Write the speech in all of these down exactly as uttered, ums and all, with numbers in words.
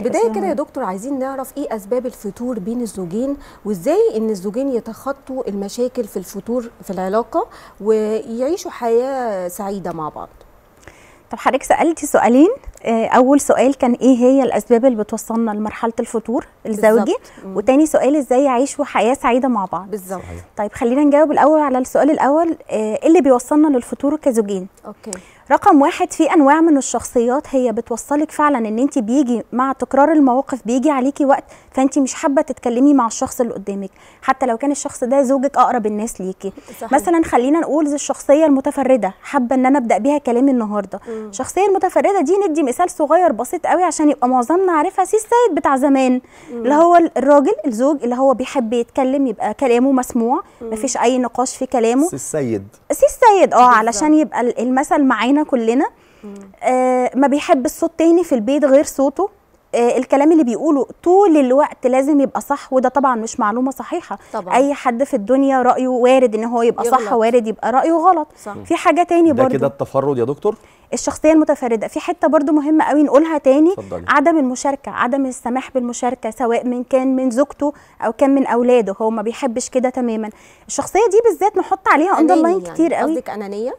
بدايه كده يا دكتور عايزين نعرف ايه اسباب الفتور بين الزوجين، وازاي ان الزوجين يتخطوا المشاكل في الفتور في العلاقه ويعيشوا حياه سعيده مع بعض. طب حضرتك سألتي سؤالين، أول سؤال كان إيه هي الأسباب اللي بتوصلنا لمرحلة الفتور الزوجي، وتاني سؤال إزاي يعيشوا حياة سعيدة مع بعض. بالظبط. طيب خلينا نجاوب الأول على السؤال الأول، إيه اللي بيوصلنا للفتور كزوجين؟ أوكي. رقم واحد، في انواع من الشخصيات هي بتوصلك فعلا ان انت بيجي مع تكرار المواقف بيجي عليكي وقت فانت مش حابه تتكلمي مع الشخص اللي قدامك، حتى لو كان الشخص ده زوجك اقرب الناس ليكي. صحيح. مثلا خلينا نقول زي الشخصيه المتفرده، حابه ان انا ابدا بيها كلامي النهارده. مم. الشخصيه المتفرده دي ندي مثال صغير بسيط قوي عشان يبقى معظمنا عارفها، سي السيد بتاع زمان. مم. اللي هو الراجل الزوج اللي هو بيحب يتكلم يبقى كلامه مسموع، مفيش اي نقاش في كلامه. سي السيد سي السيد اه علشان يبقى المثل معانا كلنا. آه ما بيحب الصوت تاني في البيت غير صوته. آه الكلام اللي بيقوله طول الوقت لازم يبقى صح، وده طبعا مش معلومه صحيحه. طبعا. اي حد في الدنيا رايه وارد ان هو يبقى يغلط. صح، وارد يبقى رايه غلط. صح. في حاجه تاني برضو، ده كده التفرد يا دكتور. الشخصيه المتفرده في حته برضو مهمه قوي نقولها تاني. فضلي. عدم المشاركه، عدم السماح بالمشاركه، سواء من كان من زوجته او كان من اولاده، هو ما بيحبش كده تماما. الشخصيه دي بالذات نحط عليها اندرلاين يعني. كتير قوي. قصدك انانيه؟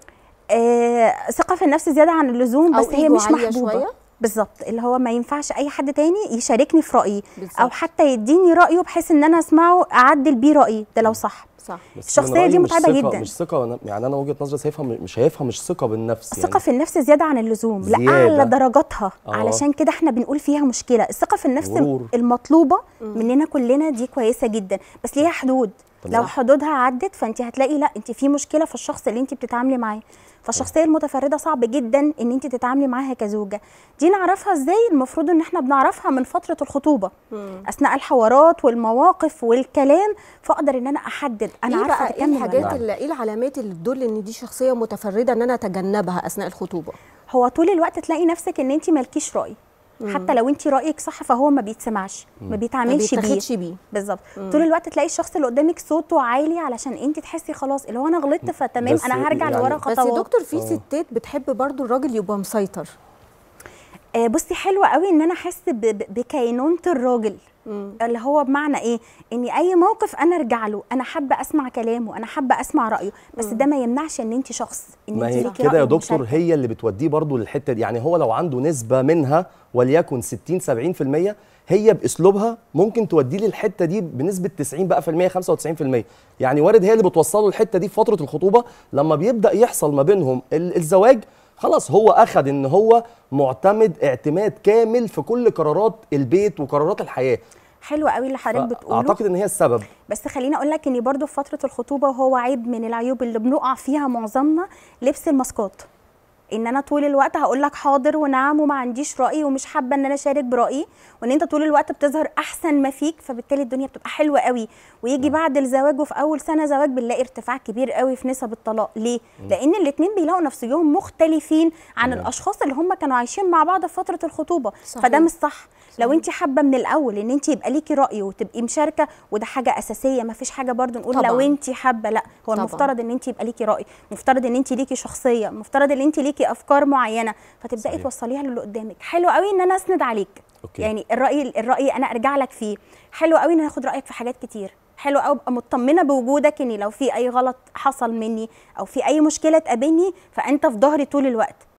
آه ثقه في النفس زياده عن اللزوم، بس هي مش محبوبه بالظبط، اللي هو ما ينفعش اي حد تاني يشاركني في رايي بالزبط. او حتى يديني رايه بحيث ان انا اسمعه اعدل بيه رايي ده لو صح. صح. الشخصيه دي متعبه جدا. مش ثقه، يعني انا وجهه نظري شايفها مش شايفها مش ثقه بالنفس، الثقه يعني في النفس زياده عن اللزوم لاعلى درجاتها. آه. علشان كده احنا بنقول فيها مشكله. الثقه في النفس غرور. المطلوبه مم. مننا كلنا دي كويسه جدا، بس ليها حدود. طبعا. لو حدودها عدت فانت هتلاقي لا انت في مشكله في الشخص اللي انت بتتعاملي معاه. فالشخصيه المتفرده صعب جدا ان انت تتعاملي معاها كزوجه. دي نعرفها ازاي؟ المفروض ان احنا بنعرفها من فتره الخطوبه. مم. اثناء الحوارات والمواقف والكلام، فاقدر ان انا احدد انا إيه عارفه ايه الحاجات اللي ايه العلامات اللي تدل ان دي شخصيه متفرده ان انا اتجنبها اثناء الخطوبه؟ هو طول الوقت تلاقي نفسك ان انت مالكيش راي. مم. حتى لو انت رايك صح فهو ما بيتسمعش، ما بيتعاملش بيه, بيه. بالظبط. طول الوقت تلاقي الشخص اللي قدامك صوته عالي علشان انت تحسي خلاص اللي هو انا غلطت فتمام انا هرجع يعني لورا خطوات. بس يا دكتور في أوه. ستات بتحب برضو الراجل يبقى مسيطر. آه بصي حلوه قوي ان انا احس بكينونه الراجل. مم. اللي هو بمعنى ايه؟ اني اي موقف انا ارجع له، انا حابه اسمع كلامه، انا حابه اسمع رايه، بس مم. ده ما يمنعش ان انت شخص ان ما هي كده يا دكتور مشاركة. هي اللي بتوديه برضو للحته دي. يعني هو لو عنده نسبه منها وليكن ستين سبعين في المية، هي باسلوبها ممكن توديه للحته دي بنسبه تسعين بقى في المية خمسة وتسعين في المية. يعني وارد هي اللي بتوصله الحته دي في فتره الخطوبه. لما بيبدا يحصل ما بينهم الزواج خلاص هو اخذ ان هو معتمد اعتماد كامل في كل قرارات البيت وقرارات الحياه. حلو قوي اللي حضرتك بتقوله. اعتقد ان هي السبب. بس خليني اقول لك ان برضو في فتره الخطوبه وهو عيب من العيوب اللي بنقع فيها معظمنا، لبس الماسكات. ان انا طول الوقت هقول لك حاضر ونعم وما عنديش راي ومش حابه ان انا اشارك برايي، وان انت طول الوقت بتظهر احسن ما فيك، فبالتالي الدنيا بتبقى حلوه قوي. ويجي م. بعد الزواج وفي اول سنه زواج بنلاقي ارتفاع كبير قوي في نسب الطلاق. ليه؟ م. لان الاثنين بيلاقوا نفسهم مختلفين عن م. الاشخاص اللي هم كانوا عايشين مع بعض في فتره الخطوبه. صحيح. فده مش صح. صحيح. لو انت حابه من الاول ان انت يبقى ليكي راي وتبقي مشاركه، وده حاجه اساسيه، ما فيش حاجه برضو نقول طبعا. لو انت حابه، لا هو طبعا. المفترض ان انت يبقى ليكي راي، مفترض ان انت ليكي شخصيه، مفترض ان انت ليكي افكار معينه، فتبداي صحيح. توصليها للي قدامك. حلو قوي ان انا اسند عليك. أوكي. يعني الراي الراي انا ارجع لك فيه. حلو قوي ان انا اخد رايك في حاجات كتير. حلو قوي ابقى مطمنه بوجودك، ان لو في اي غلط حصل مني او في اي مشكله تقابلني فانت في ظهري طول الوقت.